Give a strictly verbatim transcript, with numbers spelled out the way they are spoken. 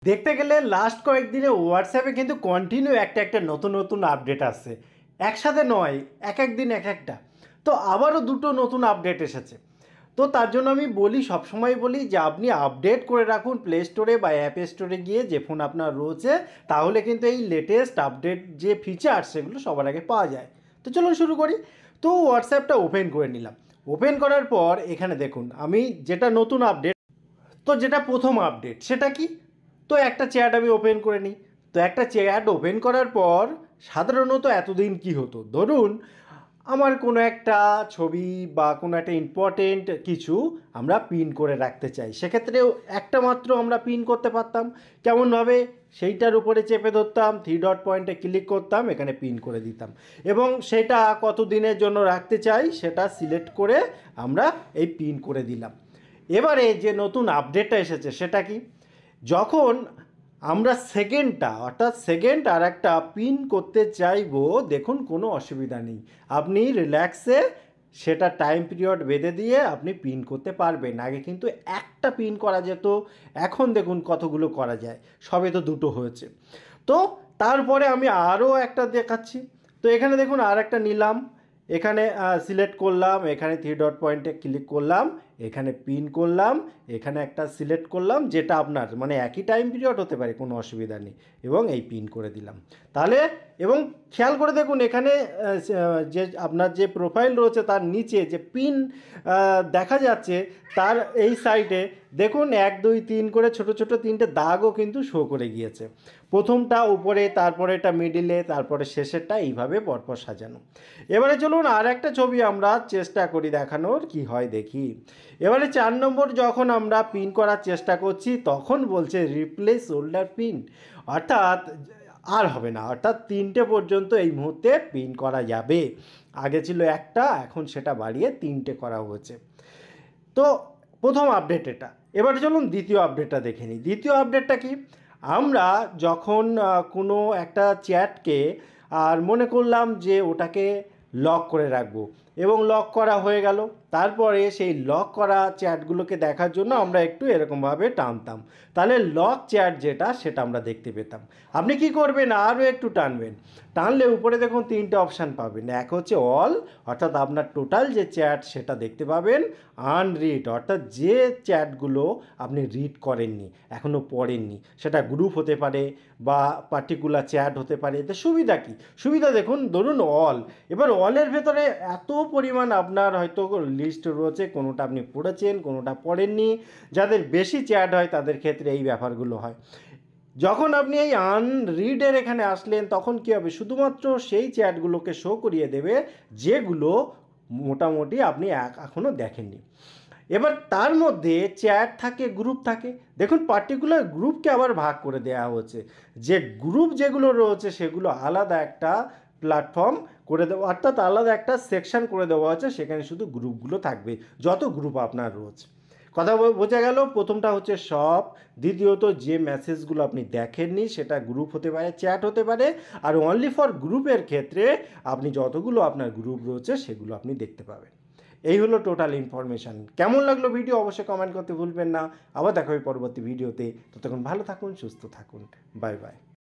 দেখতে গেলে লাস্ট কয়েকদিনে হোয়াটসঅ্যাপে কিন্তু কন্টিনিউ একটা একটা নতুন নতুন আপডেট আসছে, একসাথে নয়, এক এক দিন এক একটা। তো আবারও দুটো নতুন আপডেট এসেছে। তো তার জন্য আমি বলি, সবসময় বলি যে আপনি আপডেট করে রাখুন প্লে স্টোরে বা অ্যাপ স্টোরে গিয়ে, যে ফোন আপনার রয়েছে, তাহলে কিন্তু এই লেটেস্ট আপডেট যে ফিচার সেগুলো সবার আগে পাওয়া যায়। তো চলুন শুরু করি। তো হোয়াটসঅ্যাপটা ওপেন করে নিলাম। ওপেন করার পর এখানে দেখুন আমি যেটা নতুন আপডেট, তো যেটা প্রথম আপডেট সেটা কি, তো একটা চ্যাট আমি ওপেন করে নিই। তো একটা চ্যাট ওপেন করার পর সাধারণত এতদিন কি হতো, ধরুন আমার কোনো একটা ছবি বা কোনো একটা ইম্পর্টেন্ট কিছু আমরা পিন করে রাখতে চাই, সেক্ষেত্রেও একটা মাত্র আমরা পিন করতে পারতাম। কেমনভাবে, সেইটার উপরে চেপে ধরতাম, থ্রি ডট পয়েন্টে ক্লিক করতাম, এখানে পিন করে দিতাম এবং সেটা কত দিনের জন্য রাখতে চাই সেটা সিলেক্ট করে আমরা এই পিন করে দিলাম। এবারে যে নতুন আপডেটটা এসেছে সেটা কি, যখন আমরা সেকেন্ডটা অর্থাৎ সেকেন্ড আর একটা পিন করতে চাইবো, দেখুন কোনো অসুবিধা নেই, আপনি রিল্যাক্সে সেটা টাইম পিরিয়ড বেঁধে দিয়ে আপনি পিন করতে পারবেন। আগে কিন্তু একটা পিন করা যেত, এখন দেখুন কতগুলো করা যায়, সবে তো দুটো হয়েছে। তো তারপরে আমি আরও একটা দেখাচ্ছি। তো এখানে দেখুন আর একটা নিলাম, এখানে সিলেক্ট করলাম, এখানে থ্রি ডট পয়েন্টে ক্লিক করলাম, এখানে পিন করলাম, এখানে একটা সিলেক্ট করলাম, যেটা আপনার মানে একই টাইম পিরিয়ড হতে পারে, কোনো অসুবিধা নেই, এবং এই পিন করে দিলাম। তাহলে এবং খেয়াল করে দেখুন এখানে যে আপনার যে প্রোফাইল রয়েছে তার নিচে যে পিন দেখা যাচ্ছে, তার এই সাইডে দেখুন এক দুই তিন করে ছোট ছোট তিনটে দাগও কিন্তু শো করে গিয়েছে। প্রথমটা উপরে, তারপরে এটা মিডিলে, তারপরে শেষেরটা, এইভাবে পরপর সাজানো। এবারে চলুন আর একটা ছবি আমরা চেষ্টা করি দেখানোর, কি হয় দেখি। এবারে চার নম্বর যখন আমরা পিন করার চেষ্টা করছি, তখন বলছে রিপ্লেস ওল্ডার পিন, অর্থাৎ আর হবে না, অর্থাৎ তিনটে পর্যন্ত এই মুহূর্তে পিন করা যাবে। আগে ছিল একটা, এখন সেটা বাড়িয়ে তিনটে করা হয়েছে। তো প্রথম আপডেট এটা। এবার চলুন দ্বিতীয় আপডেটটা দেখে নিই। দ্বিতীয় আপডেটটা কি, আমরা যখন কোনো একটা চ্যাটকে আর মনে করলাম যে ওটাকে লক করে রাখবো, এবং লক করা হয়ে গেল, তারপরে সেই লক করা চ্যাটগুলোকে দেখার জন্য আমরা একটু এরকমভাবে টানতাম, তাহলে লক চ্যাট যেটা সেটা আমরা দেখতে পেতাম। আপনি কি করবেন, আরও একটু টানবেন, টানলে উপরে দেখুন তিনটে অপশান পাবেন। এক হচ্ছে অল, অর্থাৎ আপনার টোটাল যে চ্যাট সেটা দেখতে পাবেন। আনরিড, অর্থাৎ যে চ্যাটগুলো আপনি রিড করেননি, এখনও পড়েননি, সেটা গ্রুপ হতে পারে বা পার্টিকুলার চ্যাট হতে পারে। এতে সুবিধা কি, সুবিধা দেখুন, ধরুন অল, এবার অলের ভেতরে এত পরিমাণ আপনার হয়তো লিস্ট রয়েছে, কোনোটা আপনি পড়েছেন, কোনোটা পড়েননি। যাদের বেশি চ্যাট হয় তাদের ক্ষেত্রে এই ব্যাপারগুলো হয়। যখন আপনি এই আনরিডের এখানে আসলেন, তখন কী হবে, শুধুমাত্র সেই চ্যাটগুলোকে শো করিয়ে দেবে যেগুলো মোটামুটি আপনি এখনও দেখেননি। এবার তার মধ্যে চ্যাট থাকে, গ্রুপ থাকে, দেখুন পার্টিকুলার গ্রুপকে আবার ভাগ করে দেওয়া হচ্ছে, যে গ্রুপ যেগুলো রয়েছে সেগুলো আলাদা একটা প্ল্যাটফর্ম করে দেওয়া, অর্থাৎ আলাদা একটা সেকশন করে দেওয়া হচ্ছে, সেখানে শুধু গ্রুপগুলো থাকবে, যত গ্রুপ আপনার রয়েছে। কথা বোঝা গেল, প্রথমটা হচ্ছে সব, দ্বিতীয়ত যে মেসেজগুলো আপনি দেখেননি সেটা গ্রুপ হতে পারে, চ্যাট হতে পারে, আর অনলি ফর গ্রুপের ক্ষেত্রে আপনি যতগুলো আপনার গ্রুপ রয়েছে সেগুলো আপনি দেখতে পাবেন। এই হলো টোটাল ইনফরমেশান। কেমন লাগলো ভিডিও অবশ্যই কমেন্ট করতে ভুলবেন না। আবার দেখা হবে পরবর্তী ভিডিওতে। ততক্ষণ ভালো থাকুন, সুস্থ থাকুন, বাই বাই।